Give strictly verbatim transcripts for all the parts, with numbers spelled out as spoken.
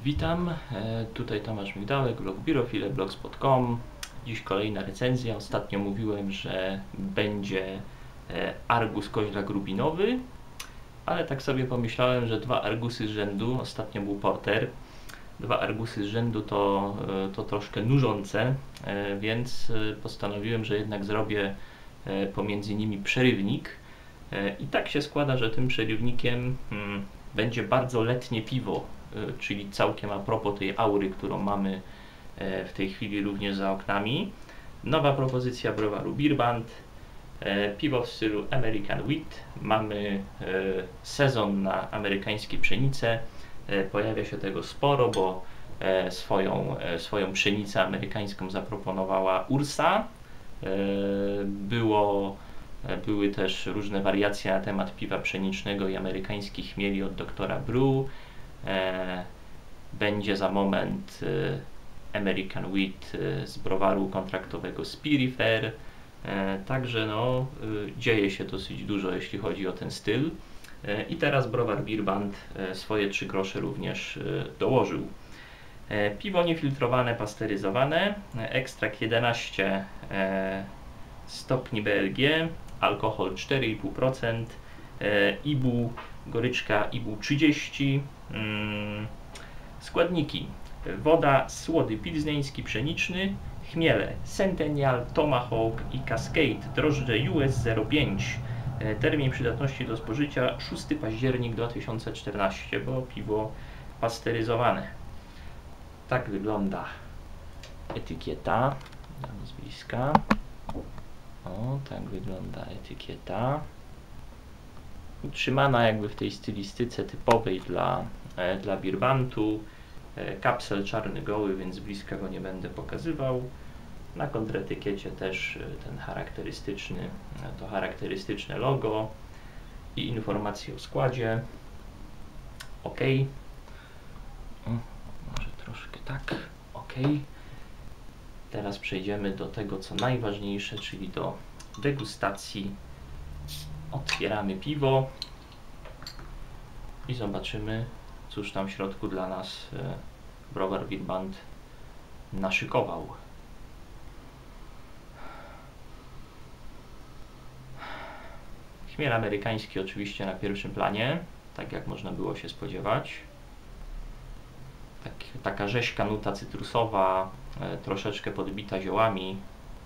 Witam, e, tutaj Tomasz Migdałek, blog biurofile blogspot kropka com. Dziś kolejna recenzja. Ostatnio mówiłem, że będzie e, Argus koźlak rubinowy, ale tak sobie pomyślałem, że dwa Argusy z rzędu, ostatnio był Porter, dwa Argusy z rzędu to, e, to troszkę nużące, e, więc postanowiłem, że jednak zrobię e, pomiędzy nimi przerywnik. E, I tak się składa, że tym przerywnikiem hmm, będzie bardzo letnie piwo, czyli całkiem a propos tej aury, którą mamy w tej chwili również za oknami. Nowa propozycja browaru Beer Band, piwo w stylu American Wheat. Mamy sezon na amerykańskie pszenice, pojawia się tego sporo, bo swoją, swoją pszenicę amerykańską zaproponowała Ursa. Było, były też różne wariacje na temat piwa pszenicznego i amerykańskich chmieli od doktora Brew. Będzie za moment American Wheat z browaru kontraktowego Spirifair. Także no, dzieje się dosyć dużo, jeśli chodzi o ten styl. I teraz browar Beer Band swoje trzy grosze również dołożył. Piwo niefiltrowane, pasteryzowane, ekstrakt jedenaście stopni B L G, alkohol cztery i pół procent, I B U, goryczka I B U trzydzieści. Hmm. Składniki: woda, słody pilzneński pszeniczny, chmiele Centennial, Tomahawk i Cascade, drożdże U S zero pięć. Termin przydatności do spożycia szósty październik dwa tysiące czternasty, bo piwo pasteryzowane. Tak wygląda etykieta. Dam z bliska. O, tak wygląda etykieta. Utrzymana jakby w tej stylistyce typowej dla, e, dla Beer Bandu. E, kapsel czarny goły, więc z bliska go nie będę pokazywał. Na kontretykiecie też e, ten charakterystyczny, e, to charakterystyczne logo i informacje o składzie. OK. O, może troszkę tak. OK. Teraz przejdziemy do tego, co najważniejsze, czyli do degustacji. Otwieramy piwo i zobaczymy, cóż tam w środku dla nas e, browar Beer Band naszykował. Chmiel amerykański oczywiście na pierwszym planie, tak jak można było się spodziewać. Tak, taka rzeźka nuta cytrusowa, e, troszeczkę podbita ziołami.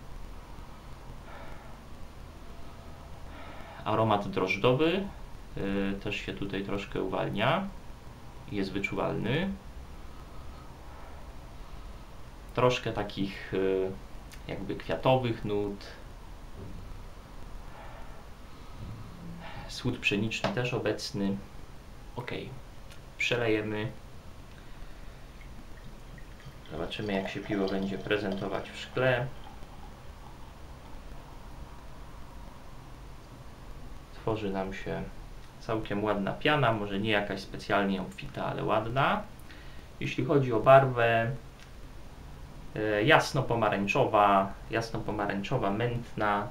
Aromat drożdżowy yy, też się tutaj troszkę uwalnia, jest wyczuwalny. Troszkę takich yy, jakby kwiatowych nut. Słód pszeniczny też obecny. Ok, przelejemy. Zobaczymy, jak się piwo będzie prezentować w szkle. Tworzy nam się całkiem ładna piana, może nie jakaś specjalnie obfita, ale ładna. Jeśli chodzi o barwę, e, jasno-pomarańczowa, jasno-pomarańczowa, mętna.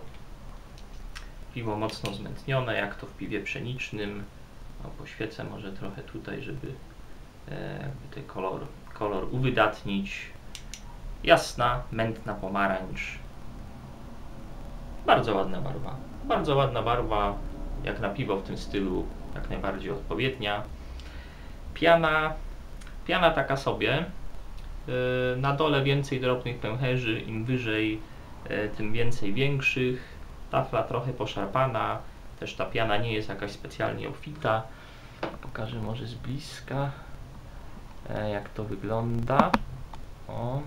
Piwo mocno zmętnione, jak to w piwie pszenicznym. No, poświecę może trochę tutaj, żeby e, ten kolor, kolor uwydatnić. Jasna, mętna pomarańcz. Bardzo ładna barwa. Bardzo ładna barwa, jak na piwo w tym stylu, jak najbardziej odpowiednia. Piana, piana taka sobie. Yy, na dole więcej drobnych pęcherzy, im wyżej, yy, tym więcej większych. Tafla trochę poszarpana, też ta piana nie jest jakaś specjalnie obfita. Pokażę może z bliska, yy, jak to wygląda. O.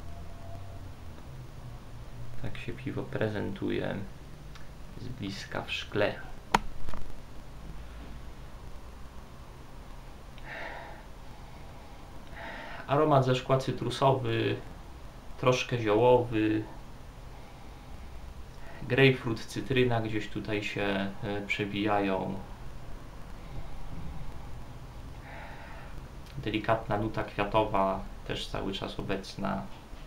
Tak się piwo prezentuje z bliska w szkle. Aromat ze szkła cytrusowy, troszkę ziołowy, grapefruit, cytryna gdzieś tutaj się e, przebijają. Delikatna nuta kwiatowa, też cały czas obecna.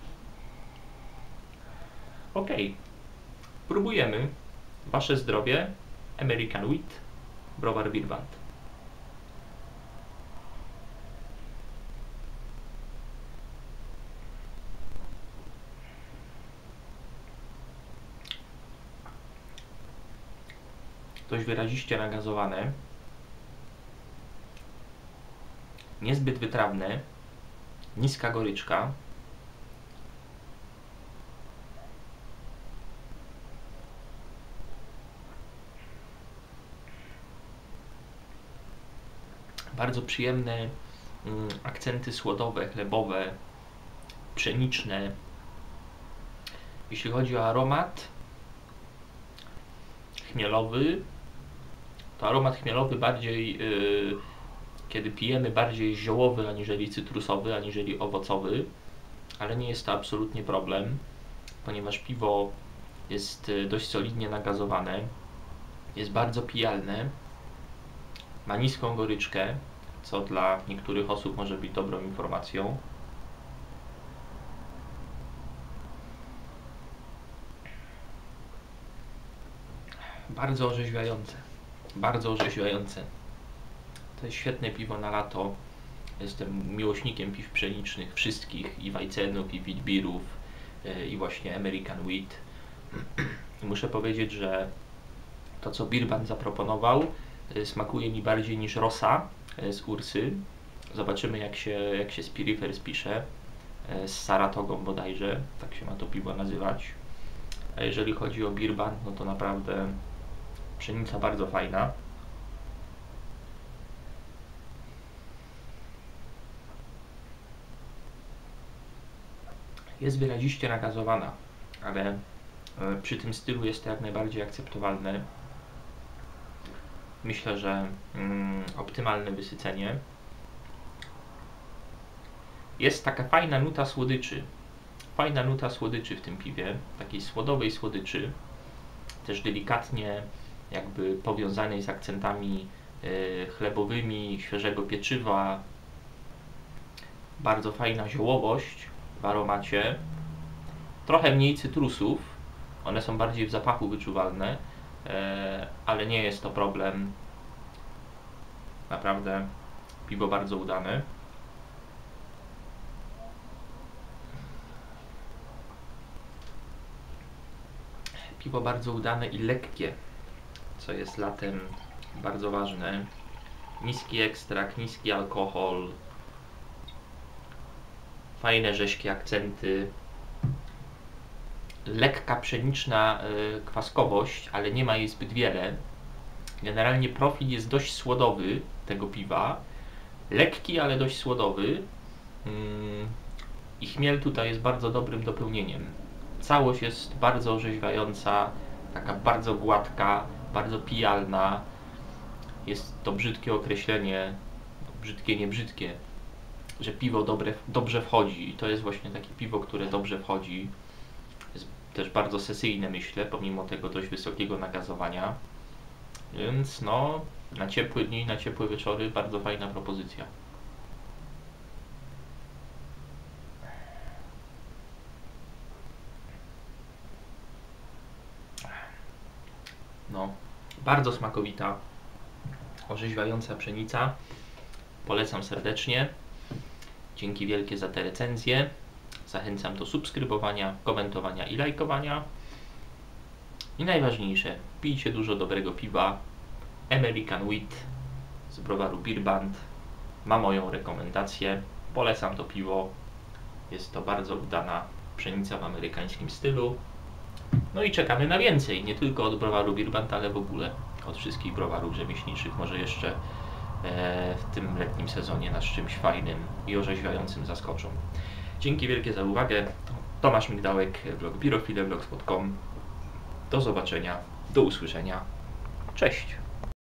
Ok, próbujemy. Wasze zdrowie, American Wheat, browar Beer Band. dość wyraziście nagazowane, niezbyt wytrawne, niska goryczka. Bardzo przyjemne mm, akcenty słodowe, chlebowe, pszeniczne. Jeśli chodzi o aromat chmielowy, to aromat chmielowy bardziej, yy, kiedy pijemy, bardziej ziołowy aniżeli cytrusowy, aniżeli owocowy, ale nie jest to absolutnie problem, ponieważ piwo jest dość solidnie nagazowane, jest bardzo pijalne, ma niską goryczkę, co dla niektórych osób może być dobrą informacją. Bardzo orzeźwiające, bardzo orzeźwiające. To jest świetne piwo na lato. Jestem miłośnikiem piw pszenicznych, wszystkich, i Weizenów, i Witbirów, i właśnie American Wheat. Muszę powiedzieć, że to, co Birband zaproponował, smakuje mi bardziej niż Rosa z Ursy. Zobaczymy, jak się, jak się Spirifer spisze, z Saratogą bodajże, tak się ma to piwo nazywać. A jeżeli chodzi o Birband, no to naprawdę pszenica bardzo fajna. Jest wyraziście nagazowana, ale przy tym stylu jest to jak najbardziej akceptowalne. Myślę, że mm, optymalne wysycenie. Jest taka fajna nuta słodyczy. Fajna nuta słodyczy w tym piwie, takiej słodowej słodyczy, też delikatnie jakby powiązanej z akcentami y, chlebowymi, świeżego pieczywa. Bardzo fajna ziołowość w aromacie. Trochę mniej cytrusów, one są bardziej w zapachu wyczuwalne, y, ale nie jest to problem. Naprawdę piwo bardzo udane. Piwo bardzo udane i lekkie, co jest latem bardzo ważne. Niski ekstrakt, niski alkohol, fajne rześkie akcenty, lekka pszeniczna y, kwaskowość, ale nie ma jej zbyt wiele. Generalnie profil jest dość słodowy tego piwa, lekki, ale dość słodowy. Ym, I chmiel tutaj jest bardzo dobrym dopełnieniem. Całość jest bardzo orzeźwiająca, taka bardzo gładka, bardzo pijalna. Jest to brzydkie określenie, brzydkie, nie brzydkie, że piwo dobre, dobrze wchodzi. I to jest właśnie takie piwo, które dobrze wchodzi. Jest też bardzo sesyjne, myślę, pomimo tego dość wysokiego nagazowania. Więc no, na ciepłe dni, na ciepłe wieczory bardzo fajna propozycja. No, bardzo smakowita, orzeźwiająca pszenica. Polecam serdecznie. Dzięki wielkie za te recenzje. Zachęcam do subskrybowania, komentowania i lajkowania. I najważniejsze, pijcie dużo dobrego piwa. American Wheat z browaru Birband ma moją rekomendację. Polecam to piwo. Jest to bardzo udana pszenica w amerykańskim stylu. No i czekamy na więcej, nie tylko od browaru Birband, ale w ogóle od wszystkich browarów rzemieślniczych. Może jeszcze e, w tym letnim sezonie nas czymś fajnym i orzeźwiającym zaskoczą. Dzięki wielkie za uwagę. Tomasz Migdałek, blog birofile blogspot kropka com. Do zobaczenia, do usłyszenia. Cześć!